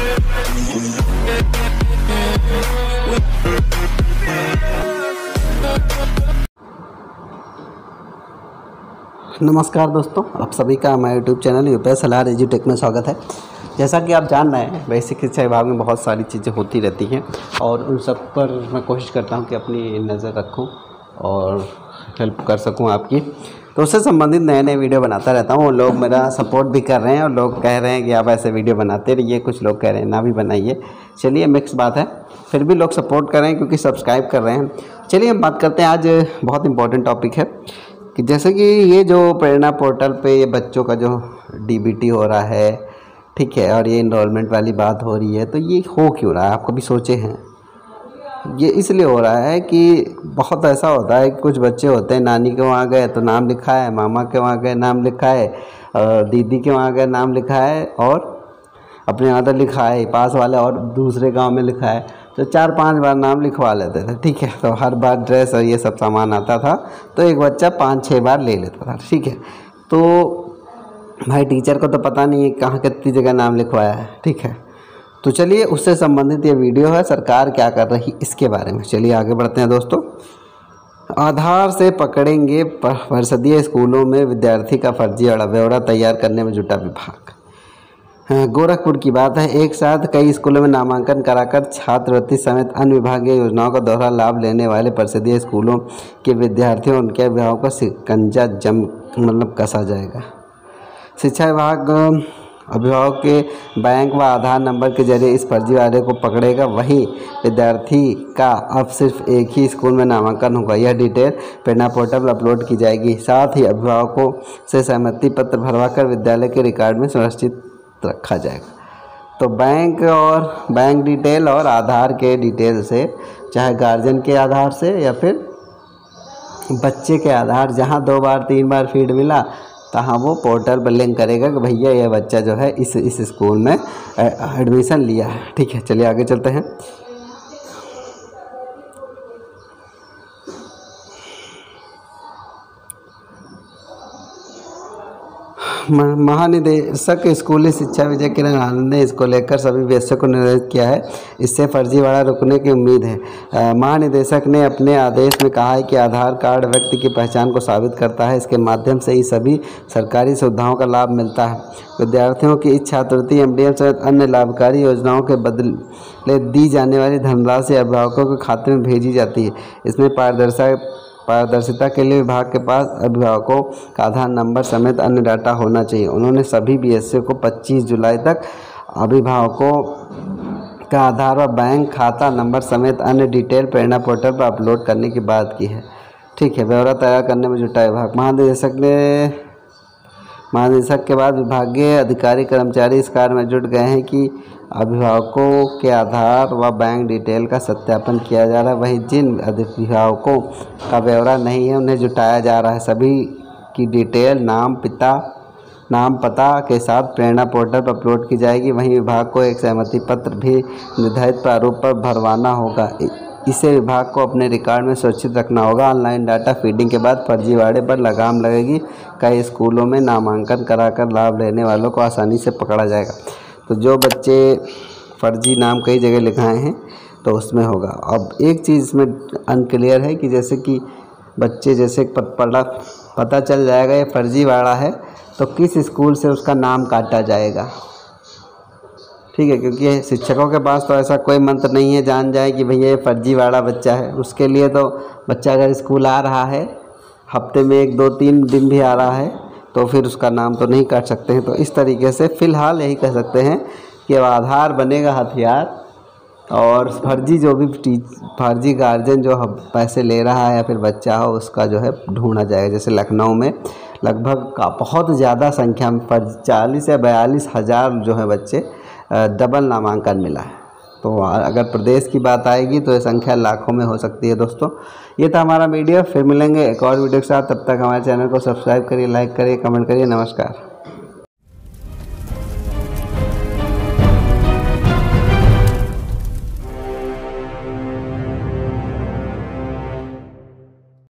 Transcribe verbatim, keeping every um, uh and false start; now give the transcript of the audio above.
नमस्कार दोस्तों, आप सभी का हमारे यूट्यूब चैनल यूपीएससी सलाह एजुटेक में स्वागत है। जैसा कि आप जान रहे हैं, बेसिक शिक्षा विभाग में बहुत सारी चीज़ें होती रहती हैं और उन सब पर मैं कोशिश करता हूं कि अपनी नज़र रखूं और हेल्प कर सकूं आपकी। तो उससे संबंधित नए नए वीडियो बनाता रहता हूं। लोग मेरा सपोर्ट भी कर रहे हैं और लोग कह रहे हैं कि आप ऐसे वीडियो बनाते रहिए। कुछ लोग कह रहे हैं ना भी बनाइए। चलिए, मिक्स बात है, फिर भी लोग सपोर्ट कर रहे हैं क्योंकि सब्सक्राइब कर रहे हैं। चलिए हम बात करते हैं। आज बहुत इंपॉर्टेंट टॉपिक है कि जैसे कि ये जो प्रेरणा पोर्टल पे ये बच्चों का जो डीबीटी हो रहा है, ठीक है, और ये इनरोलमेंट वाली बात हो रही है, तो ये हो क्यों रहा है? आप कभी सोचे हैं? ये इसलिए हो रहा है कि बहुत ऐसा होता है कि कुछ बच्चे होते हैं, नानी के वहाँ गए तो नाम लिखा है, मामा के वहाँ गए नाम लिखा है, और दीदी के वहाँ गए नाम लिखा है, और अपने यहाँ तो लिखा है पास वाले और दूसरे गांव में लिखा है, तो चार पांच बार नाम लिखवा लेते थे। ठीक है, तो हर बार ड्रेस और ये सब सामान आता था तो एक बच्चा पाँच छः बार ले लेता था। ठीक है, तो भाई टीचर को तो पता नहीं है कहाँ कितनी जगह नाम लिखवाया है। ठीक है, तो चलिए उससे संबंधित ये वीडियो है, सरकार क्या कर रही इसके बारे में। चलिए आगे बढ़ते हैं दोस्तों। आधार से पकड़ेंगे परिषदीय स्कूलों में विद्यार्थी का फर्जी ब्यौरा तैयार करने में जुटा विभाग। गोरखपुर की बात है। एक साथ कई स्कूलों में नामांकन कराकर छात्रवृत्ति समेत अन्य विभागीय योजनाओं का दोहरा लाभ लेने वाले परिषदीय स्कूलों के विद्यार्थियों और उनके अभिभावकों का शिकंजा जम मतलब कसा जाएगा। शिक्षा विभाग अभिभावक के बैंक व आधार नंबर के जरिए इस फर्जीवाड़े को पकड़ेगा। वहीं विद्यार्थी का अब सिर्फ एक ही स्कूल में नामांकन होगा। यह डिटेल प्रेरणा पोर्टल पर अपलोड की जाएगी। साथ ही अभिभावकों से सहमति पत्र भरवाकर विद्यालय के रिकॉर्ड में सुरक्षित रखा जाएगा। तो बैंक और बैंक डिटेल और आधार के डिटेल से, चाहे गार्जियन के आधार से या फिर बच्चे के आधार, जहां दो बार तीन बार फीड मिला तहां वो पोर्टल पर लिंक करेगा कि भैया ये बच्चा जो है इस इस स्कूल में एडमिशन लिया है। ठीक है, चलिए आगे चलते हैं। महानिदेशक स्कूली शिक्षा विजय किरण आनंद ने इसको लेकर सभी व्यवस्था को निर्देशित किया है। इससे फर्जीवाड़ा रुकने की उम्मीद है। महानिदेशक ने अपने आदेश में कहा है कि आधार कार्ड व्यक्ति की पहचान को साबित करता है। इसके माध्यम से ही सभी सरकारी सुविधाओं का लाभ मिलता है। विद्यार्थियों की इस छात्रवृत्ति एमडीएम सहित अन्य लाभकारी योजनाओं के बदले दी जाने वाली धनराशि अभिभावकों के खाते में भेजी जाती है। इसमें पारदर्शिता पारदर्शिता के लिए विभाग के पास अभिभावकों का आधार नंबर समेत अन्य डाटा होना चाहिए। उन्होंने सभी बीएससी को पच्चीस जुलाई तक अभिभावकों का आधार व बैंक खाता नंबर समेत अन्य डिटेल प्रेरणा पोर्टल पर अपलोड करने की बात की है। ठीक है, ब्यौरा तैयार करने में जुटा विभाग। महानिदेशक ने महानिदेशक के बाद विभागीय अधिकारी कर्मचारी इस कार्य में जुट गए हैं कि अभिभावकों के आधार व बैंक डिटेल का सत्यापन किया जा रहा है। वहीं जिन अभिभावकों का ब्यौरा नहीं है उन्हें जुटाया जा रहा है। सभी की डिटेल नाम पिता नाम पता के साथ प्रेरणा पोर्टल पर अपलोड की जाएगी। वहीं विभाग को एक सहमति पत्र भी निर्धारित प्रारूप पर भरवाना होगा। इसे विभाग को अपने रिकॉर्ड में सुरक्षित रखना होगा। ऑनलाइन डाटा फीडिंग के बाद फर्जीवाड़े पर लगाम लगेगी। कई स्कूलों में नामांकन कराकर लाभ लेने वालों को आसानी से पकड़ा जाएगा। तो जो बच्चे फर्जी नाम कई जगह लिखाए हैं तो उसमें होगा। अब एक चीज़ इसमें अनक्लियर है कि जैसे कि बच्चे जैसे पढ़ा पता चल जाएगा ये फर्जीवाड़ा है तो किस स्कूल से उसका नाम काटा जाएगा। ठीक है, क्योंकि शिक्षकों के पास तो ऐसा कोई मंत्र नहीं है जान जाए कि भैया ये फर्जीवाड़ा बच्चा है। उसके लिए तो बच्चा अगर स्कूल आ रहा है, हफ्ते में एक दो तीन दिन भी आ रहा है, तो फिर उसका नाम तो नहीं काट सकते हैं। तो इस तरीके से फ़िलहाल यही कह सकते हैं कि अब आधार बनेगा हथियार और फर्जी जो भी फर्जी गार्जियन जो पैसे ले रहा है या फिर बच्चा हो उसका जो है ढूंढा जाएगा। जैसे लखनऊ में लगभग का बहुत ज़्यादा संख्या में चालीस या बयालीस हज़ार जो है बच्चे डबल नामांकन मिला है। तो अगर प्रदेश की बात आएगी तो ये संख्या लाखों में हो सकती है। दोस्तों, ये था हमारा वीडियो। फिर मिलेंगे एक और वीडियो के साथ। तब तक हमारे चैनल को सब्सक्राइब करिए, लाइक करिए, कमेंट करिए। नमस्कार।